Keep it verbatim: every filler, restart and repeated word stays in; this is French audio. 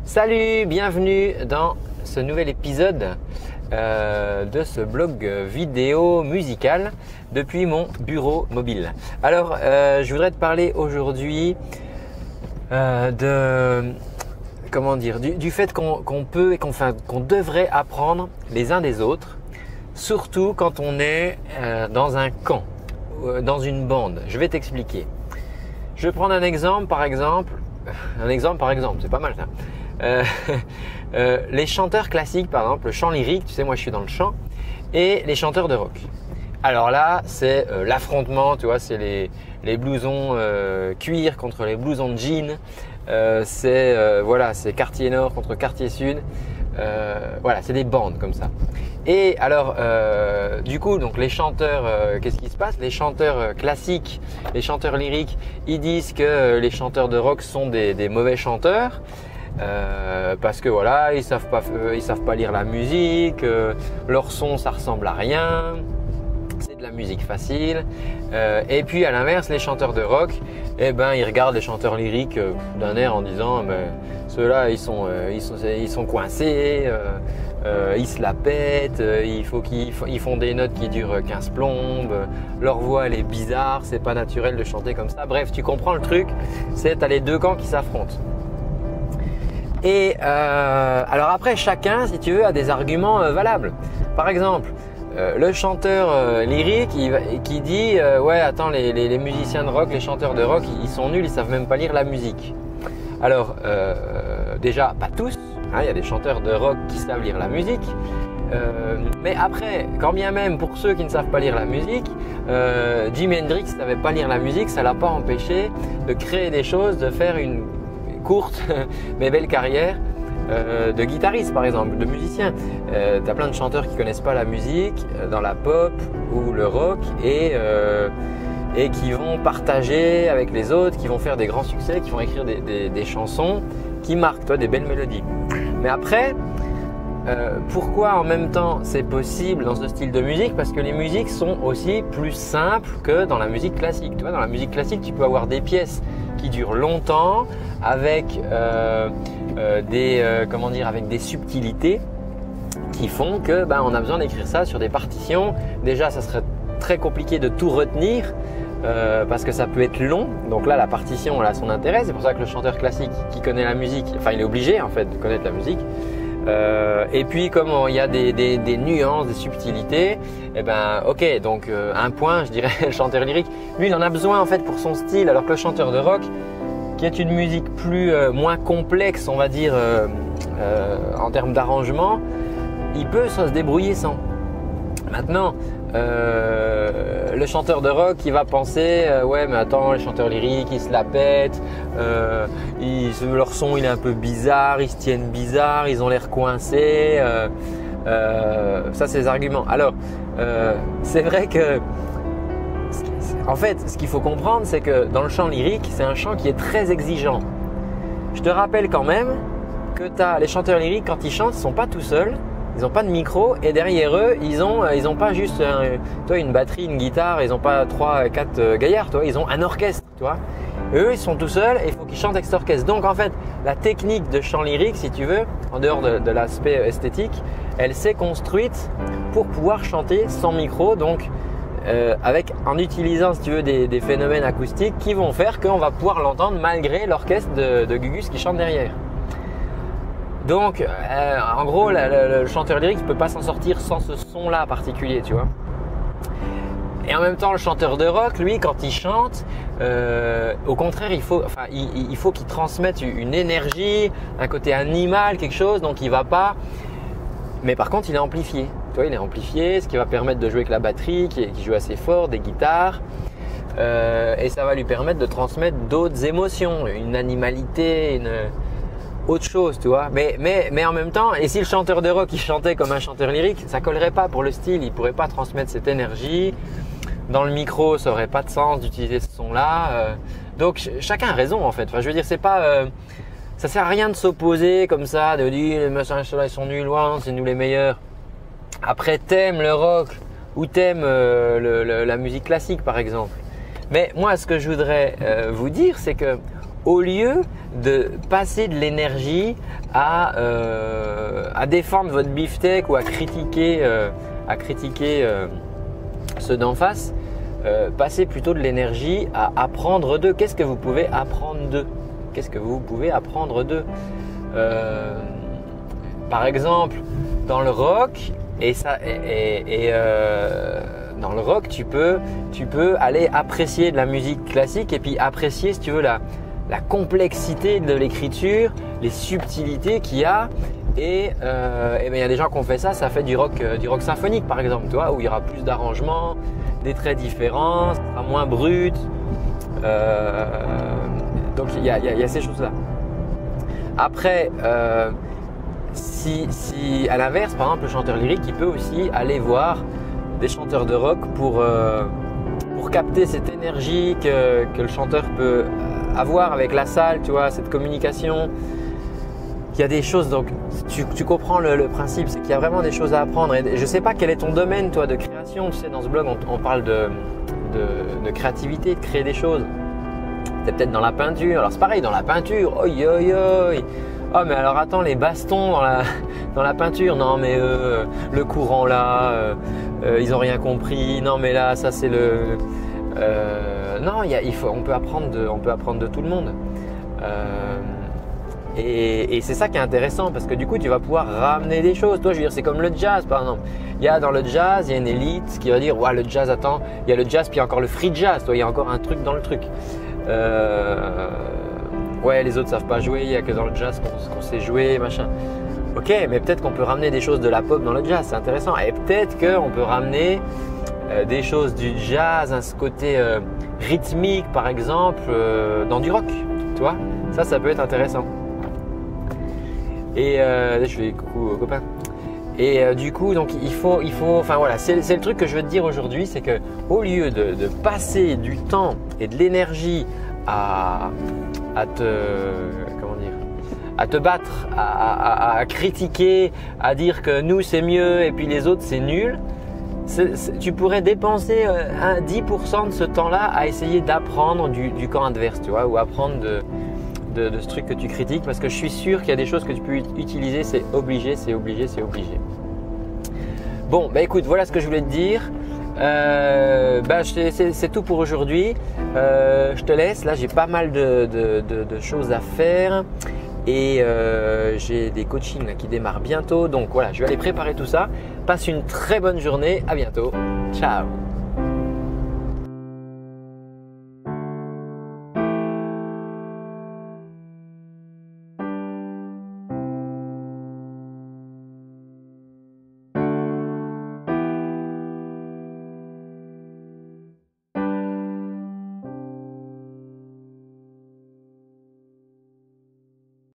Salut, bienvenue dans ce nouvel épisode euh, de ce blog vidéo musical depuis mon bureau mobile. Alors, euh, je voudrais te parler aujourd'hui euh, de comment dire du, du fait qu'on qu'on peut et qu'on enfin, qu'on devrait apprendre les uns des autres, surtout quand on est euh, dans un camp, euh, dans une bande. Je vais t'expliquer. Je vais prendre un exemple, par exemple, un exemple par exemple, c'est pas mal ça. Euh, euh, les chanteurs classiques, par exemple, le chant lyrique, tu sais, moi je suis dans le chant, et les chanteurs de rock. Alors là, c'est euh, l'affrontement, tu vois, c'est les, les blousons euh, cuir contre les blousons de jean, euh, c'est euh, voilà, c'est quartier nord contre quartier sud, euh, voilà, c'est des bandes comme ça. Et alors, euh, du coup, donc les chanteurs, euh, qu'est-ce qui se passe? Les chanteurs euh, classiques, les chanteurs lyriques, ils disent que euh, les chanteurs de rock sont des, des mauvais chanteurs. Euh, parce que voilà, ils savent pas, euh, ils savent pas lire la musique, euh, leur son ça ressemble à rien, c'est de la musique facile. Euh, et puis à l'inverse, les chanteurs de rock, eh ben ils regardent les chanteurs lyriques euh, d'un air en disant, mais ceux-là ils sont, euh, ils sont, ils sont coincés, euh, euh, ils se la pètent, euh, il faut qu'ils ils font des notes qui durent quinze plombes, euh, leur voix elle est bizarre, c'est pas naturel de chanter comme ça. Bref, tu comprends le truc, c'est t'as les deux camps qui s'affrontent. Et euh, alors après, chacun, si tu veux, a des arguments euh, valables. Par exemple, euh, le chanteur euh, lyrique il, qui dit euh, ouais, attends, les, les, les musiciens de rock, les chanteurs de rock, ils sont nuls, ils savent même pas lire la musique. Alors euh, déjà, pas tous. Hein, il y a des chanteurs de rock qui savent lire la musique. Euh, mais après, quand bien même pour ceux qui ne savent pas lire la musique, euh, Jimi Hendrix ne savait pas lire la musique, ça l'a pas empêché de créer des choses, de faire une courte mais belle carrière euh, de guitariste par exemple, de musicien. Euh, tu as plein de chanteurs qui connaissent pas la musique euh, dans la pop ou le rock et, euh, et qui vont partager avec les autres, qui vont faire des grands succès, qui vont écrire des, des, des chansons qui marquent, toi, des belles mélodies. Mais après, euh, pourquoi en même temps c'est possible dans ce style de musique? Parce que les musiques sont aussi plus simples que dans la musique classique. Tu vois, dans la musique classique, tu peux avoir des pièces qui durent longtemps avec euh, euh, des euh, comment dire avec des subtilités qui font que ben, on a besoin d'écrire ça sur des partitions. Déjà, ça serait très compliqué de tout retenir euh, parce que ça peut être long. Donc là, la partition elle a son intérêt. C'est pour ça que le chanteur classique qui connaît la musique, enfin il est obligé en fait de connaître la musique. Euh, et puis comme il y a des, des, des nuances, des subtilités, et ben ok, donc euh, un point, je dirais, le chanteur lyrique, lui il en a besoin en fait pour son style, alors que le chanteur de rock, qui est une musique plus euh, moins complexe, on va dire, euh, euh, en termes d'arrangement, il peut se débrouiller sans. Maintenant, euh, le chanteur de rock, il va penser euh, ouais, mais attends, les chanteurs lyriques, ils se la pètent, euh, ils, leur son il est un peu bizarre, ils se tiennent bizarre, ils ont l'air coincés. Euh, euh, ça, c'est les arguments. Alors, euh, c'est vrai que, en fait, ce qu'il faut comprendre, c'est que dans le chant lyrique, c'est un chant qui est très exigeant. Je te rappelle quand même que t'as, les chanteurs lyriques, quand ils chantent, ils ne sont pas tout seuls. Ils n'ont pas de micro et derrière eux, ils ont, ils ont pas juste un, toi, une batterie, une guitare, ils n'ont pas trois, quatre gaillards, toi, ils ont un orchestre. Toi. Eux, ils sont tout seuls et il faut qu'ils chantent avec cet orchestre. Donc en fait, la technique de chant lyrique, si tu veux, en dehors de, de l'aspect esthétique, elle s'est construite pour pouvoir chanter sans micro, donc euh, avec, en utilisant, si tu veux, des, des phénomènes acoustiques qui vont faire qu'on va pouvoir l'entendre malgré l'orchestre de, de Gugus qui chante derrière. Donc, euh, en gros, la, la, le chanteur lyrique ne peut pas s'en sortir sans ce son-là particulier, tu vois. Et en même temps, le chanteur de rock, lui, quand il chante, euh, au contraire, il faut, enfin, il, il faut qu'il transmette une énergie, un côté animal, quelque chose. Donc, il va pas. Mais par contre, il est amplifié. Tu vois, il est amplifié, ce qui va permettre de jouer avec la batterie, qui, qui joue assez fort, des guitares. Euh, et ça va lui permettre de transmettre d'autres émotions, une animalité, une autre chose, tu vois. Mais, mais, mais en même temps, et si le chanteur de rock il chantait comme un chanteur lyrique, ça collerait pas pour le style, il pourrait pas transmettre cette énergie. Dans le micro, ça aurait pas de sens d'utiliser ce son-là. Euh, donc ch chacun a raison en fait. Enfin, je veux dire, c'est pas, euh, ça sert à rien de s'opposer comme ça, de dire les machins là ils sont nuls, loin, c'est nous les meilleurs. Après, t'aimes le rock ou t'aimes euh, le, le, la musique classique par exemple. Mais moi, ce que je voudrais euh, vous dire, c'est que au lieu de passer de l'énergie à, euh, à défendre votre beefsteak ou à critiquer, euh, à critiquer euh, ceux d'en face, euh, passez plutôt de l'énergie à apprendre d'eux. Qu'est-ce que vous pouvez apprendre d'eux? Qu'est-ce que vous pouvez apprendre d'eux? euh, Par exemple, dans le rock, et ça, et, et, et euh, dans le rock, tu peux, tu peux aller apprécier de la musique classique et puis apprécier, si tu veux, la, la complexité de l'écriture, les subtilités qu'il y a. Et, euh, et ben, il y a des gens qui ont fait ça, ça fait du rock, euh, du rock symphonique par exemple, tu vois, où il y aura plus d'arrangements, des traits différents, ça sera moins brut. Euh, donc il y a, il y a, il y a ces choses-là. Après, euh, si, si à l'inverse, par exemple, le chanteur lyrique, il peut aussi aller voir des chanteurs de rock pour, euh, pour capter cette énergie que, que le chanteur peut avoir avec la salle, tu vois, cette communication. Il y a des choses, donc tu, tu comprends le, le principe, c'est qu'il y a vraiment des choses à apprendre. Et je ne sais pas quel est ton domaine, toi, de création. Tu sais, dans ce blog, on, on parle de, de, de créativité, de créer des choses. Tu es peut-être dans la peinture. Alors c'est pareil, dans la peinture, oi oi oi. Oh mais alors attends, les bastons dans la, dans la peinture, non mais euh, le courant là, euh, euh, ils n'ont rien compris. Non mais là, ça c'est le… Euh, non, il y a, il faut, on, peut apprendre de, on peut apprendre de tout le monde. Euh, Et, et c'est ça qui est intéressant parce que du coup, tu vas pouvoir ramener des choses. Toi, je veux dire, c'est comme le jazz par exemple. Il y a dans le jazz, il y a une élite qui va dire ouais, le jazz, attends, il y a le jazz, puis il y a encore le free jazz. Toi, il y a encore un truc dans le truc. Euh, ouais, les autres savent pas jouer, il y a que dans le jazz qu'on qu'on sait jouer, machin. Ok, mais peut-être qu'on peut ramener des choses de la pop dans le jazz, c'est intéressant. Et peut-être qu'on peut ramener euh, des choses du jazz, hein, ce côté euh, rythmique par exemple, euh, dans du rock. Tu vois, ça, ça peut être intéressant. Et euh, je fais coucou aux copains. Et euh, du coup, donc il faut, il faut, enfin voilà, c'est le truc que je veux te dire aujourd'hui, c'est que au lieu de, de passer du temps et de l'énergie à, à te, comment dire, à te battre, à, à, à critiquer, à dire que nous c'est mieux et puis les autres c'est nul, c'est, c'est, tu pourrais dépenser un dix pour cent de ce temps-là à essayer d'apprendre du, du camp adverse, tu vois, ou apprendre de De, de ce truc que tu critiques, parce que je suis sûr qu'il y a des choses que tu peux utiliser, c'est obligé, c'est obligé, c'est obligé. Bon, bah écoute, voilà ce que je voulais te dire. Euh, bah, c'est tout pour aujourd'hui. Euh, je te laisse, là j'ai pas mal de, de, de, de choses à faire et euh, j'ai des coachings là, qui démarrent bientôt. Donc voilà, je vais aller préparer tout ça. Passe une très bonne journée, à bientôt. Ciao.